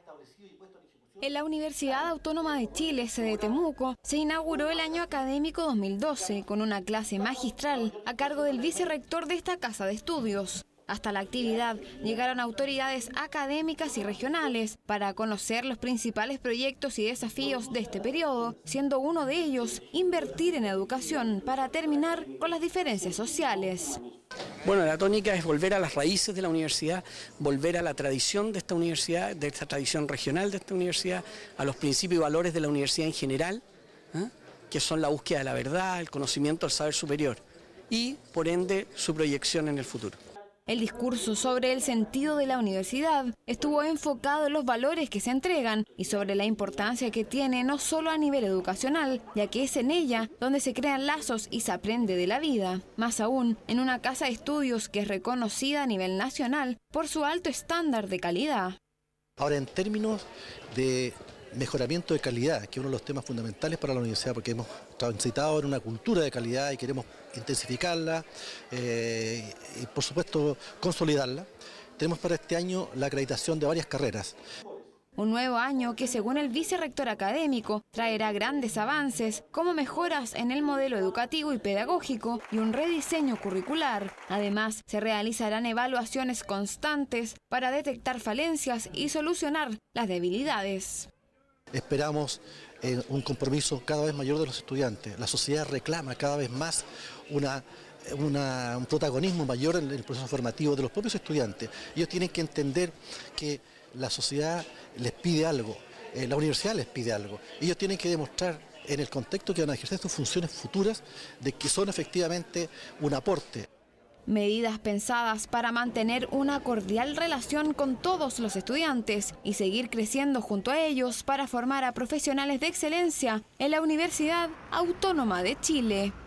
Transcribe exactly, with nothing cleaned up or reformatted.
En la Universidad Autónoma de Chile, sede de Temuco, se inauguró el año académico dos mil doce con una clase magistral a cargo del vicerrector de esta casa de estudios. Hasta la actividad llegaron autoridades académicas y regionales para conocer los principales proyectos y desafíos de este periodo, siendo uno de ellos invertir en educación para terminar con las diferencias sociales. Bueno, la tónica es volver a las raíces de la universidad, volver a la tradición de esta universidad, de esta tradición regional de esta universidad, a los principios y valores de la universidad en general, ¿eh? que son la búsqueda de la verdad, el conocimiento, el saber superior y, por ende, su proyección en el futuro. El discurso sobre el sentido de la universidad estuvo enfocado en los valores que se entregan y sobre la importancia que tiene no solo a nivel educacional, ya que es en ella donde se crean lazos y se aprende de la vida. Más aún, en una casa de estudios que es reconocida a nivel nacional por su alto estándar de calidad. Ahora, en términos de mejoramiento de calidad, que es uno de los temas fundamentales para la universidad, porque hemos transitado en una cultura de calidad y queremos intensificarla eh, y, por supuesto, consolidarla. Tenemos para este año la acreditación de varias carreras. Un nuevo año que, según el vicerrector académico, traerá grandes avances como mejoras en el modelo educativo y pedagógico y un rediseño curricular. Además, se realizarán evaluaciones constantes para detectar falencias y solucionar las debilidades. Esperamos eh, un compromiso cada vez mayor de los estudiantes. La sociedad reclama cada vez más una, una, un protagonismo mayor en el proceso formativo de los propios estudiantes. Ellos tienen que entender que la sociedad les pide algo, eh, la universidad les pide algo. Ellos tienen que demostrar en el contexto que van a ejercer sus funciones futuras de que son efectivamente un aporte. Medidas pensadas para mantener una cordial relación con todos los estudiantes y seguir creciendo junto a ellos para formar a profesionales de excelencia en la Universidad Autónoma de Chile.